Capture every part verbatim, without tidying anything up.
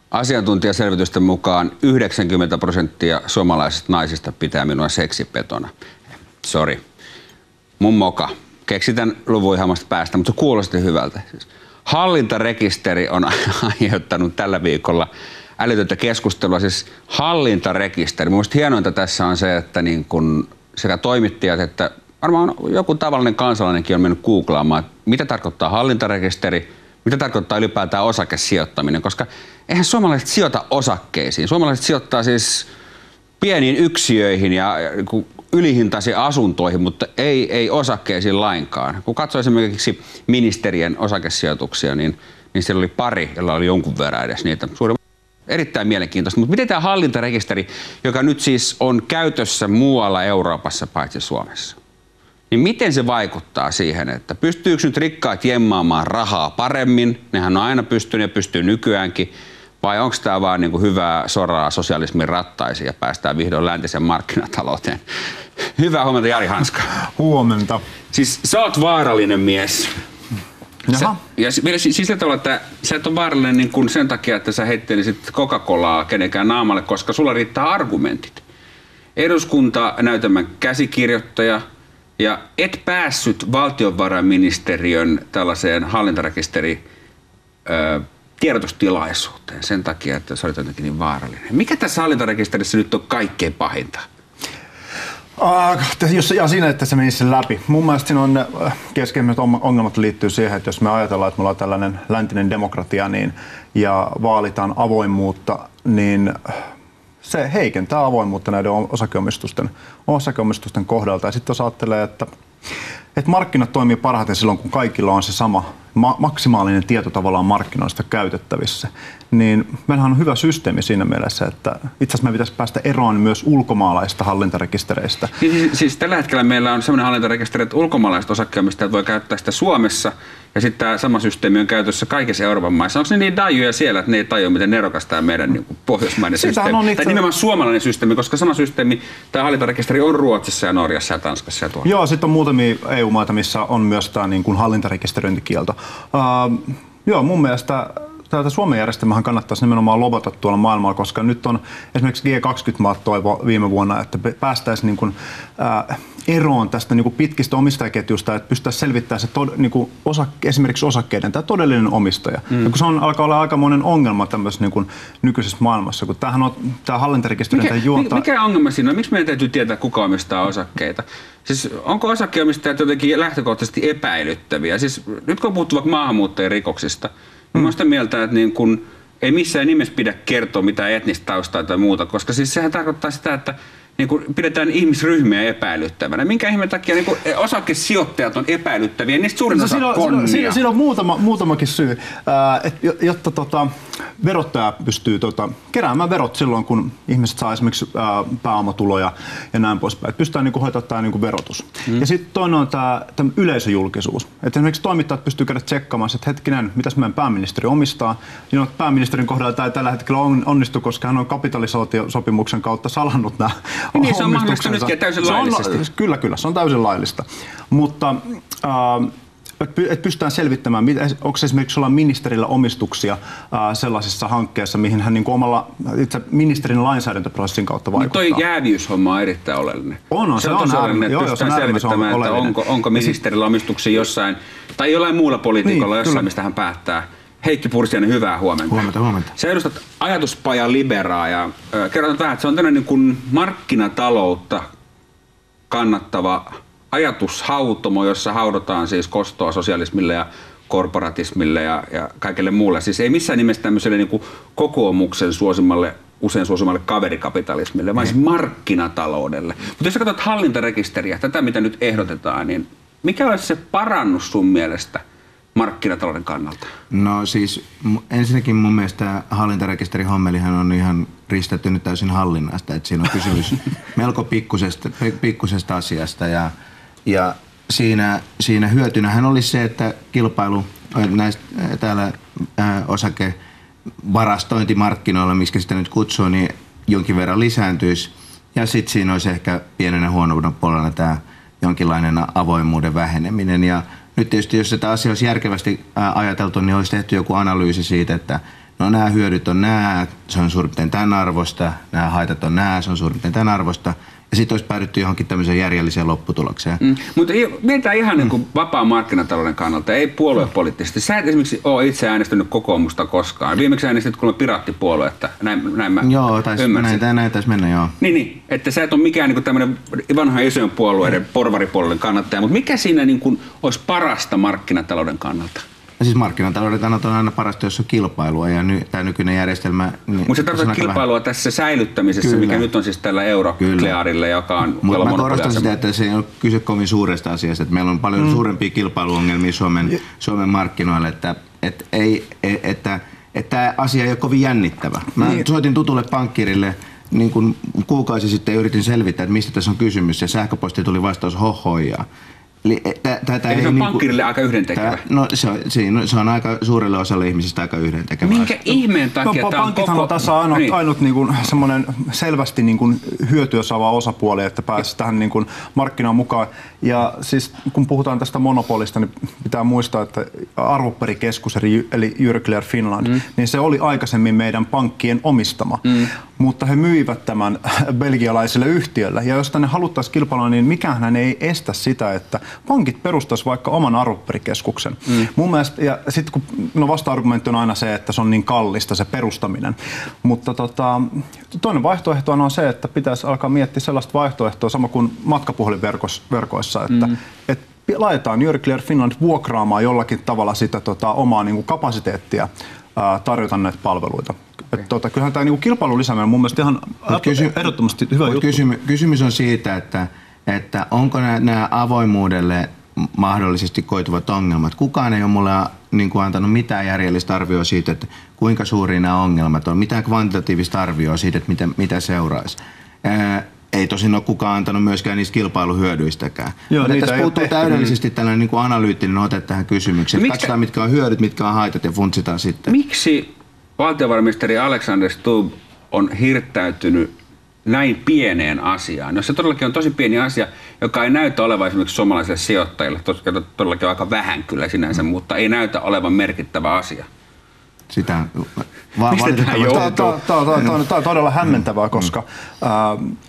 Asiantuntijaselvitysten mukaan yhdeksänkymmentä prosenttia suomalaisista naisista pitää minua seksipetona. Sori. Mun moka. Keksitän luvun ihan päästä, mutta se kuulosti hyvältä. Hallintarekisteri on aiheuttanut tällä viikolla älytöntä keskustelua. Siis hallintarekisteri. Mielestäni hienointa tässä on se, että niin kun sekä toimittajat että varmaan joku tavallinen kansalainenkin on mennyt googlaamaan, mitä tarkoittaa hallintarekisteri, mitä tarkoittaa ylipäätään osakesijoittaminen, koska eihän suomalaiset sijoita osakkeisiin. Suomalaiset sijoittaa siis pieniin yksiöihin ja ylihintaisiin asuntoihin, mutta ei, ei osakkeisiin lainkaan. Kun katsoo esimerkiksi ministerien osakesijoituksia, niin, niin siellä oli pari, jolla oli jonkun verran edes niitä. Suuri, erittäin mielenkiintoista. Mutta miten tämä hallintarekisteri, joka nyt siis on käytössä muualla Euroopassa paitsi Suomessa, niin miten se vaikuttaa siihen, että pystyykö nyt rikkaat jemmaamaan rahaa paremmin? Nehän on aina pystynyt ja pystyy nykyäänkin. Vai onko tämä vaan niin kuin hyvää soraa sosialismin rattaisiin ja päästään vihdoin läntisen markkinatalouteen? Hyvää huomenta, Jari Hanska. Huomenta. Siis sä oot vaarallinen mies. Jaha. Sä, ja vielä siis sillä tavalla, että sä et ole vaarallinen niin kuin sen takia, että sä heittelisit Coca-Colaa kenenkään naamalle, koska sulla riittää argumentit. Eduskunta näytelmän käsikirjoittaja ja et päässyt valtiovarainministeriön tällaiseen hallintarekisteri öö, tiedotustilaisuuteen sen takia, että se oli jotenkin niin vaarallinen. Mikä tässä hallintarekisterissä nyt on kaikkein pahinta? Uh, jos, ja siinä, että se menisi sen läpi. Mun mielestä siinä on keskeimmät ongelmat liittyy siihen, että jos me ajatellaan, että me ollaan tällainen läntinen demokratia niin, ja vaalitaan avoimuutta, niin se heikentää avoimuutta näiden osakeomistusten, osakeomistusten kohdalta. Ja sitten jos ajattelee, että että markkinat toimii parhaiten silloin, kun kaikilla on se sama ma- maksimaalinen tieto tavallaan markkinoista käytettävissä, niin meillähän on hyvä systeemi siinä mielessä, että itse asiassa me pitäisi päästä eroon myös ulkomaalaista hallintarekistereistä. Siis, siis tällä hetkellä meillä on sellainen hallintarekisteri, että ulkomaalaiset osakkeenomistajat voi käyttää sitä Suomessa, ja sitten tämä sama systeemi on käytössä kaikissa Euroopan maissa. Onko ne niin dajuja siellä, että ne ei tajua, miten nerokas tämä meidän niin kuin pohjoismainen Siitähän systeemi? Itse... Tai nimenomaan suomalainen systeemi, koska sama systeemi, tämä hallintarekisteri on Ruotsissa ja Norjassa ja Tanskassa ja tuolla. Joo, sitten on muutamia E U-maita, missä on myös tämä niin kuin hallintarekisteröintikielto. Uh, joo, mun mielestä tätä Suomen järjestelmähän kannattaisi nimenomaan lobata tuolla maailmalla, koska nyt on esimerkiksi G kaksikymmentä-maat toivo viime vuonna, että päästäisiin niin kuin, äh, eroon tästä niin kuin pitkistä omistajaketjusta, että pystyttäisiin selvittämään se tod, niin kuin osa, esimerkiksi osakkeiden tämä todellinen omistaja. Mm. Ja kun se on, alkaa olla aikamoinen ongelma tämmöisessä niin kuin nykyisessä maailmassa, kun tämähän on tämä hallintarekisteröinti juontaa. Mikä ongelma siinä on? Miksi meidän täytyy tietää, kuka omistaa osakkeita? Siis onko osakkeenomistajat jotenkin lähtökohtaisesti epäilyttäviä? Siis nyt kun puhuttu vaikka maahanmuuttajien rikoksista, mm. mä sitä mieltä, että niin kun ei missään nimessä pidä kertoa mitään etnistä taustaa tai muuta, koska siis sehän tarkoittaa sitä, että niin kun pidetään ihmisryhmiä epäilyttävänä. Minkä ihmeen takia niin kun osakesijoittajat on epäilyttäviä, niistä suurin osa no, konnia. Siinä, siinä on muutama, muutamakin syy, äh, et, jotta tota, verottaja pystyy tota, keräämään verot silloin, kun ihmiset saa esimerkiksi äh, pääomatuloja ja näin poispäin. Et pystytään niinku hoitamaan tämä niinku verotus. Mm. Ja sitten toinen on tämä yleisöjulkisuus. Et esimerkiksi toimittajat pystyy käydä tsekkaamaan, että hetkinen, mitäs meidän pääministeri omistaa. Ja no, pääministerin kohdalla tämä ei tällä hetkellä onnistu, koska hän on kapitalisaatiosopimuksen kautta salannut nämä niin, se on mahdollista nytkin täysin laillisesti. On, kyllä, kyllä, se on täysin laillista. Mutta äh, että pystytään selvittämään, onko esimerkiksi olla ministerillä omistuksia äh, sellaisessa hankkeessa, mihin hän niin kuin omalla itse ministerin lainsäädäntöprosessin kautta vaikuttaa. Mutta toi jääviyshomma on erittäin oleellinen. On, on, se, se on, on oleellinen, että pystytään selvittämään, että onko, onko ministerillä omistuksia jossain, tai jollain muulla poliitikolla niin, jossain, kyllä. Mistä hän päättää. Heikki Pursiainen, hyvää huomenta. Huomenta, huomenta. Sä edustat ajatuspaja Liberaa ja äh, kerrotaan vähän, että se on tämmöinen niin kuin markkinataloutta kannattava ajatushautomo, jossa haudotaan siis kostoa sosialismille ja korporatismille ja, ja kaikille muulle. Siis ei missään nimessä tämmöiselle niin kuin kokoomuksen suosimalle, usein suosimalle kaverikapitalismille, vaan siis markkinataloudelle. Mutta jos sä katsot hallintarekisteriä, tätä mitä nyt ehdotetaan, niin mikä olisi se parannus sun mielestä markkinatalouden kannalta? No siis ensinnäkin mun mielestä hallintarekisterihomelihan on ihan ristetty nyt täysin hallinnasta, että siinä on kysymys melko pikkusesta, pikkusesta asiasta ja, ja siinä, siinä hyötynähän olisi se, että kilpailu näistä täällä ää, osakevarastointimarkkinoilla, miskä sitä nyt kutsuu, niin jonkin verran lisääntyisi ja sitten siinä olisi ehkä pienenä huonouden puolella tämä jonkinlainen avoimuuden väheneminen ja nyt tietysti, jos sitä asiaa olisi järkevästi ajateltu, niin olisi tehty joku analyysi siitä, että no nämä hyödyt on nämä, se on suurin piirtein tämän arvosta, nämä haitat on nämä, se on suurin piirtein tämän arvosta. Ja sitten olisi päädytty johonkin tämmöiseen järjelliseen lopputulokseen. Mm. Mutta mietitään ihan niin kuin vapaan markkinatalouden kannalta, ei puoluepoliittisesti. Sä et esimerkiksi ole itse äänestänyt kokoomusta koskaan. Viimeksi äänestit kuulemma piraattipuoluetta, näin, näin mä joo, tais, ymmärsin. Näin, näin taisi mennä, joo. Niin, niin, että sä et ole mikään niin tämmöinen vanha isojen puolueiden, porvaripuolueiden kannattaja, mutta mikä siinä niin kuin olisi parasta markkinatalouden kannalta? Ja siis markkinatalouden kannalta on aina parasta, jos on kilpailua ja ny, tämä nykyinen järjestelmä... Niin mutta se tarkoittaa kilpailua vähän tässä säilyttämisessä, kyllä, mikä nyt on siis tällä euroklearilla, joka on... Mutta mä korostan sitä, että se ei ole kyse kovin suuresta asiasta, että meillä on paljon mm. suurempia kilpailuongelmia Suomen, Suomen markkinoilla, että, että, ei, että, että tämä asia ei ole kovin jännittävä. Mä niin. soitin tutulle pankkirille niin kun kuukausi sitten yritin selvittää, että mistä tässä on kysymys, ja sähköposti tuli vastaus hohoijaa. Eli, tä, tä, Eli se on niinku, pankkirille aika yhdentekevä. Tää, no se on, se on aika suurelle osalle ihmisistä aika yhdentekevä. Minkä asia. Ihmeen takia no, tämä on koko... on tässä ainut, niin. ainut niin kuin, semmoinen selvästi niin kuin, hyötyä saava osapuoli, että pääsisi tähän niin kuin, markkinaan mukaan. Ja siis kun puhutaan tästä monopolista, niin pitää muistaa, että arvopaperikeskus eli Euroclear Finland, mm. niin se oli aikaisemmin meidän pankkien omistama. Mm. Mutta he myivät tämän belgialaiselle yhtiölle. Ja jos tänne haluttaisiin kilpailua, niin mikään ei estä sitä, että pankit perustaisi vaikka oman arvopaperikeskuksen. Mm. Mun mielestä, ja sitten kun no vasta-argumentti on aina se, että se on niin kallista se perustaminen. Mutta tota, toinen vaihtoehto on se, että pitäisi alkaa miettiä sellaista vaihtoehtoa, sama kuin matkapuhelinverkoissa, että mm. et laitetaan Euroclear Finland vuokraamaan jollakin tavalla sitä tota, omaa niin kuin kapasiteettia ää, tarjota näitä palveluita. Okay. Tota, kyllähän tämä niin kilpailun lisääminen on mun mielestä ihan kysy- ehdottomasti hyvä juttu. Kysymy- kysymys on siitä, että, että onko nämä avoimuudelle mahdollisesti koituvat ongelmat. Kukaan ei ole mulle niin kuin antanut mitään järjellistä arvioa siitä, että kuinka suuria nämä ongelmat on, mitään kvantitatiivista arvioa siitä, että mitä, mitä seuraisi. Ää, ei tosin ole kukaan antanut myöskään niistä kilpailuhyödyistäkään. Joo, tässä puuttuu täydellisesti tällainen niin kuin analyyttinen ote tähän kysymykseen. Miksi... Katsotaan, mitkä on hyödyt, mitkä on haitat ja funtsitaan sitten. Miksi valtiovarainministeri Alexander Stubb on hirttäytynyt näin pieneen asiaan? Jos se todellakin on tosi pieni asia, joka ei näytä olevan esimerkiksi suomalaisille sijoittajille, todellakin on aika vähän kyllä sinänsä, mm. mutta ei näytä olevan merkittävä asia. Sitä vaan valitettavasti. Tämä on todella hämmentävää, koska mm.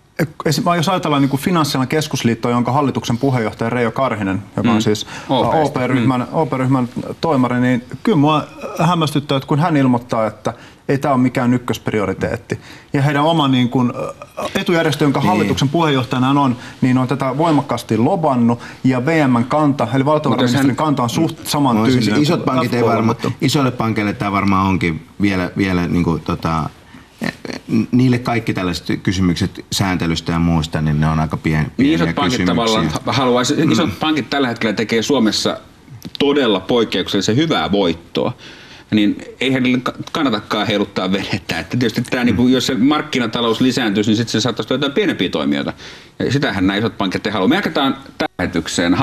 äh, jos ajatellaan niin kuin Finanssialan keskusliitto, jonka hallituksen puheenjohtaja Reijo Karhinen, joka on mm. siis O P-ryhmän, mm. O P-ryhmän toimari, niin kyllä minua hämmästyttää, että kun hän ilmoittaa, että ei tämä ole mikään ykkösprioriteetti. Ja heidän oma niin kuin, etujärjestö, jonka niin. hallituksen puheenjohtajana on, niin on tätä voimakkaasti lobannut. Ja V M:n kanta, eli valtiovarainministerin kanta on suht samantyylinen. Isot pankit ei varmaan, isoille pankeille tämä varmaan onkin vielä, vielä niin kuin, tota, niille kaikki tällaiset kysymykset sääntelystä ja muusta, niin ne on aika pieniä niin isot pankit tavallaan haluaisi, mm. isot pankit tällä hetkellä tekee Suomessa todella poikkeuksellisen hyvää voittoa. Niin eihän niille kannatakaan heiluttaa venettä. Että tietysti tämä, niin kuin, jos se markkinatalous lisääntyisi, niin sitten se saattaisi tuoda jotain pienempiä toimijoita. Ja sitähän nämä isot pankit ei halua. Me jatketaan lähetykseen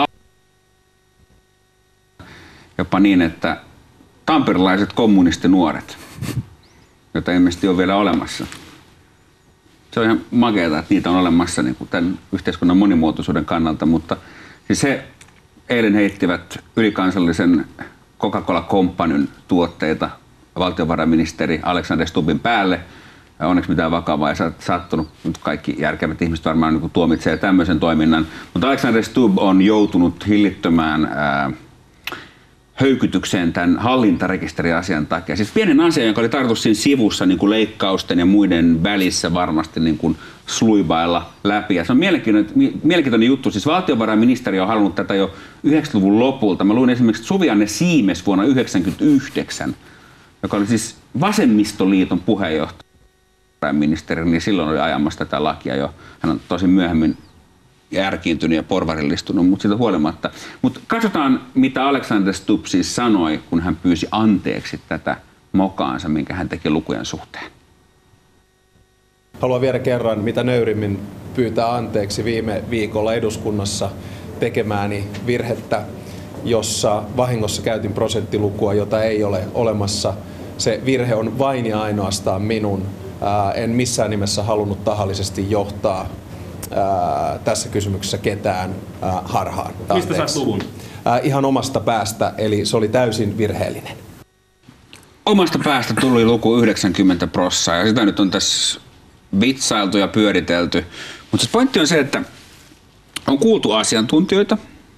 jopa niin, että tamperilaiset kommunistinuoret, joita ilmeisesti on vielä olemassa. Se on ihan makeata, että niitä on olemassa niin kuin tämän yhteiskunnan monimuotoisuuden kannalta, mutta siis he eilen heittivät ylikansallisen Coca-Cola Companyn tuotteita valtiovarainministeri Alexander Stubbin päälle. Ja onneksi mitään vakavaa ei sattunut. Kaikki järkevät ihmiset varmaan niin tuomitsee tämmöisen toiminnan. Mutta Alexander Stubb on joutunut hillittömään ää, höykytykseen tämän hallintarekisteriasian takia. Siis pienen asian, joka oli tarkoitus siinä sivussa niin kuin leikkausten ja muiden välissä varmasti niin kuin sluibailla läpi. Ja se on mielenkiintoinen, mielenkiintoinen juttu. Siis valtiovarainministeriö on halunnut tätä jo yhdeksänkymmentäluvun lopulta. Mä luin esimerkiksi Suvi-Anne Siimes vuonna yhdeksänkymmentäyhdeksän, joka oli siis Vasemmistoliiton puheenjohtajaministeri, niin silloin oli ajamassa tätä lakia jo. Hän on tosi myöhemmin järkiintynyt ja porvarillistunut, mutta siitä huolimatta. Mutta katsotaan, mitä Alexander Stubb siis sanoi, kun hän pyysi anteeksi tätä mokaansa, minkä hän teki lukujen suhteen. Haluan vielä kerran mitä nöyrimmin pyytää anteeksi viime viikolla eduskunnassa tekemääni virhettä, jossa vahingossa käytin prosenttilukua, jota ei ole olemassa. Se virhe on vain ja ainoastaan minun. En missään nimessä halunnut tahallisesti johtaa Ää, tässä kysymyksessä ketään ää, harhaan. Mistä sä luvun? Ää, ihan omasta päästä, eli se oli täysin virheellinen. omasta päästä tuli luku yhdeksänkymmentä prossaa ja sitä nyt on tässä vitsailtu ja pyöritelty. Mutta pointti on se, että on kuultu asiantuntijoita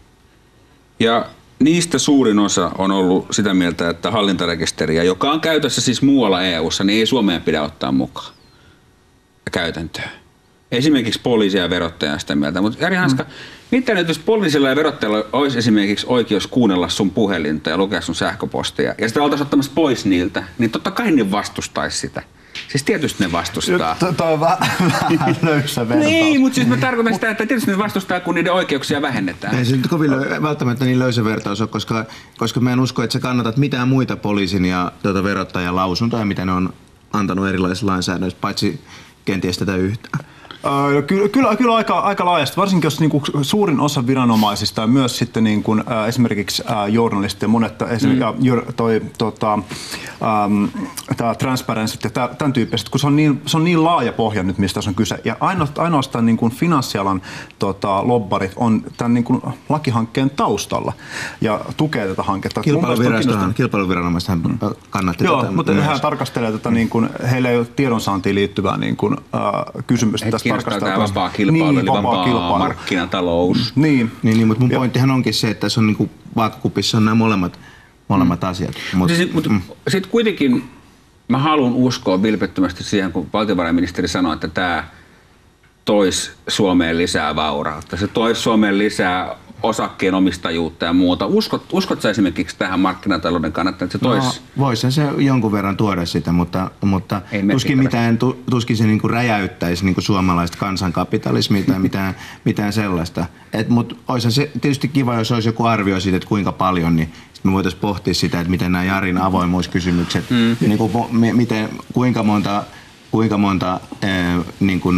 ja niistä suurin osa on ollut sitä mieltä, että hallintarekisteriä, joka on käytössä siis muualla E U:ssa, niin ei Suomeen pidä ottaa mukaan käytäntöön. Esimerkiksi poliisia ja verottaja sitä mieltä. Mutta Jari Hanska, mm. mitä nyt jos poliisilla ja verottajalla olisi esimerkiksi oikeus kuunnella sun puhelinta ja lukea sun sähköpostia ja sitä oltaisiin ottamassa pois niiltä, niin totta kai ne vastustaisi sitä. Siis tietysti ne vastustaa. Toi on vähän löysä vertaus. Niin, mutta siis mä tarkoitan sitä, että tietysti ne vastustaa, kun niiden oikeuksia vähennetään. Ei se nyt kovin lö- välttämättä niin löysä vertaus ole, koska, koska mä en usko, että sä kannatat mitään muita poliisin ja tuota verottajan lausuntoja, mitä ne on antanut erilaisissa lainsäädännöissä, paitsi kenties tätä yhtään. Öö, kyllä, kyllä, kyllä aika, aika laajasti, varsinkin jos niinku suurin osa viranomaisista ja myös sitten niinku, äh, esimerkiksi äh, journalistit ja monet, esimerkiksi mm. toi, tota, ähm, tää Transparency ja tää, tämän tyyppiset, kun se on, niin, se on niin laaja pohja nyt, mistä on kyse. Ja ainoastaan, ainoastaan niinku finanssialan tota, lobbarit on tämän niinku lakihankkeen taustalla ja tukee tätä hanketta. Kilpailuviranomaisethan mm. kannatti Joo, tätä. mutta hän tarkastelee tätä, niin kuin, heillä ei ole tiedonsaantiin liittyvää niin kuin, äh, kysymystä. Tästä tämä vapaa kilpailu, niin, eli vapaa, vapaa markkinatalous. Niin, niin, niin mutta mun ja. pointtihan onkin se, että se on niinku vaakakupissa on nämä molemmat, molemmat mm. asiat. Mut, siis, mut, mm. Sitten kuitenkin mä haluan uskoa vilpittömästi siihen, kun valtiovarainministeri sanoi, että tämä toisi Suomeen lisää vaurautta. Se toisi Suomeen lisää osakkeen omistajuutta ja muuta. Uskot, uskot sä esimerkiksi tähän markkinatalouden kannattaa, että se toisi? No, voisihan se jonkun verran tuoda sitä, mutta, mutta tuskin, mitään, tuskin se niinku räjäyttäisi niinku suomalaista kansankapitalismia tai mitään, mitään sellaista. Mutta olisihan se tietysti kiva, jos olisi joku arvio siitä, että kuinka paljon, niin me voitaisiin pohtia sitä, että miten nämä Jarin avoimuuskysymykset, mm. niin kuin, miten, kuinka monta, kuinka monta äh, niin kuin,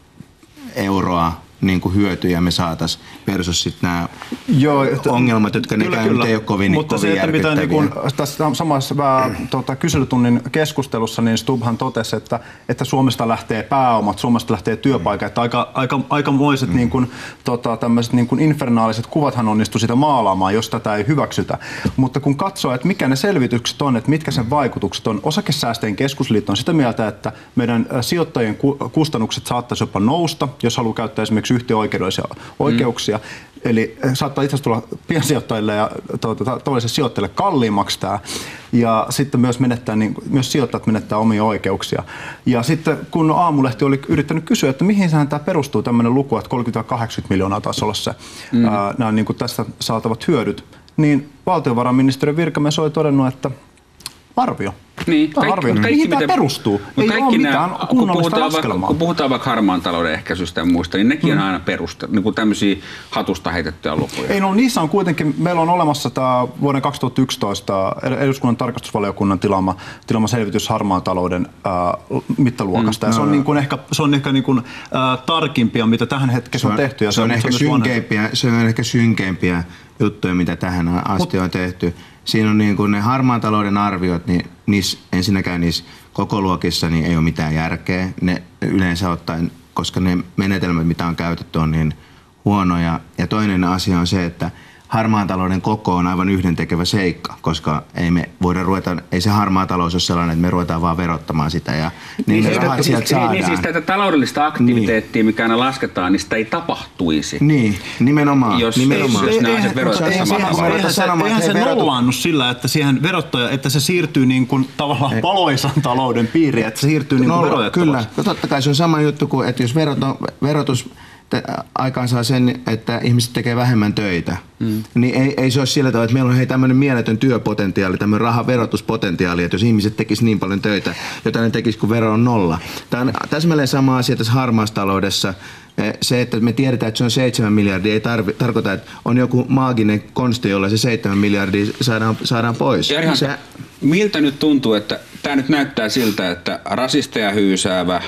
euroa niin kuin hyötyjä me saataisiin versus sitten nämä Joo, että, ongelmat, jotka kyllä, ne kyllä. ei ole kovin, Mutta kovin se, että mitä niin kuin, tässä samassa vähän, tota, kyselytunnin keskustelussa, niin Stubbhan totesi, että, että Suomesta lähtee pääomat, Suomesta lähtee työpaikat. Mm. Aika, aika, aikamoiset mm. niin kuin, tota, tämmöiset niin kuin infernaaliset kuvathan onnistui sitä maalaamaan, jos tätä ei hyväksytä. Mutta kun katsoo, että mikä ne selvitykset on, että mitkä sen vaikutukset on, Osakesäästäjien keskusliitto on sitä mieltä, että meidän sijoittajien kustannukset saattaisi jopa nousta, jos haluaa käyttää esimerkiksi yhtiöoikeudellisia oikeuksia. Mm. Eli saattaa itse asiassa tulla piensijoittajille ja toiselle sijoittajille kalliimmaksi tämä. Ja sitten myös, menettää, niin, myös sijoittajat menettää omia oikeuksia. Ja sitten kun Aamulehti oli yrittänyt kysyä, että mihin tämä perustuu tämmöinen luku, että kolmekymmentä kahdeksankymmentä miljoonaa taisi olla se, mm. ää, nämä niin kuin tästä saatavat hyödyt, niin valtiovarainministeriön virkamies oli todennut, että arvio. Niin, tämä kaikki, arvio. kaikki, Mihin tämä miten, perustuu? Ei ole mitään kunnollista laskelmaa. Kun puhutaan vaikka harmaan talouden ehkäisystä ja muista, niin nekin hmm. on aina peruste, niin kuin tämmöisiä hatusta heitettyjä lukuja. Ei, no niissä on kuitenkin, meillä on olemassa tämä vuoden kaksituhattayksitoista eduskunnan tarkastusvaliokunnan tilama, tilama selvitys harmaan talouden äh, mittaluokasta. Hmm. Ja se on, niin kuin ehkä, se on ehkä niin kuin, äh, tarkimpia, mitä tähän hetkessä on, on tehty. Ja se, on, se, on ehkä synkeimpiä, se on ehkä synkeimpiä juttuja, mitä tähän asti Mut, on tehty. Siinä on niin kuin ne harmaan talouden arviot, niin niissä, ensinnäkään niissä kokoluokissa niin ei ole mitään järkeä. Ne yleensä ottaen, koska ne menetelmät, mitä on käytetty, on niin huonoja. Ja toinen asia on se, että harmaan talouden koko on aivan yhdentekevä seikka, koska ei me voida ruveta, ei se harmaa talous ole sellainen, että me ruvetaan vaan verottamaan sitä ja niin, niin ne rahat sieltä siis, saadaan. Niin siis tätä taloudellista aktiviteettia, niin. mikä aina lasketaan, niin sitä ei tapahtuisi. Niin, nimenomaan. Jos, nimenomaan. jos nämä asiat verotetaan samalla tavalla. Eihän se, eihän se nollaannut sillä, että siihen verottaja, että se siirtyy niin kuin tavallaan ei. valoisan talouden piiriin, että se siirtyy niin kuin verotettavaksi. Kyllä, no, totta kai se on sama juttu kuin, että jos verotus aikaan saa sen, että ihmiset tekee vähemmän töitä, mm. niin ei, ei se ole sillä tavalla, että meillä on hei tämmöinen mieletön työpotentiaali, tämmöinen rahaverotuspotentiaali, että jos ihmiset tekisivät niin paljon töitä, jota ne tekisivät, kun vero on nolla. Tämä on täsmälleen sama asia tässä harmaassa taloudessa. Se, että me tiedetään, että se on seitsemän miljardia, ei tarvi, tarkoita, että on joku maaginen konsti, jolla se seitsemän miljardia saadaan, saadaan pois. Jari Hanska, se, miltä nyt tuntuu, että tämä nyt näyttää siltä, että rasisteja hyysäävä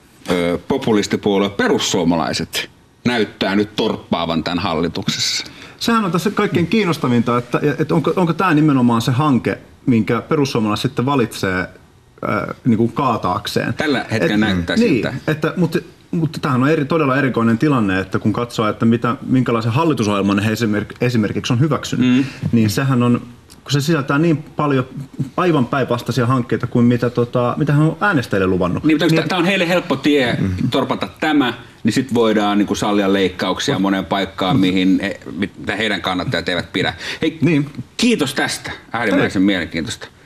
Ö, populistipuolue perussuomalaiset näyttää nyt torppaavan tämän hallituksessa. Sehän on tässä kaikkein kiinnostavinta, että, että onko, onko tämä nimenomaan se hanke, minkä perussuomalaiset sitten valitsee äh, niin kuin kaataakseen. Tällä hetkellä Et, näyttää niin, siltä. Että, mutta, mutta tämähän on eri, todella erikoinen tilanne, että kun katsoo, että mitä, minkälaisen hallitusohjelman he esimerkiksi on hyväksynyt, mm. niin sehän on kun se sisältää niin paljon aivan päinvastaisia hankkeita kuin mitä, tota, mitä hän on äänestäjille luvannut. Niin, niin, tämä on heille helppo tie torpata tämä, niin sitten voidaan niin kuin sallia leikkauksia moneen paikkaan, mihin he, mitä heidän kannattajat eivät pidä. Hei, niin. Kiitos tästä, äärimmäisen mielenkiintoista.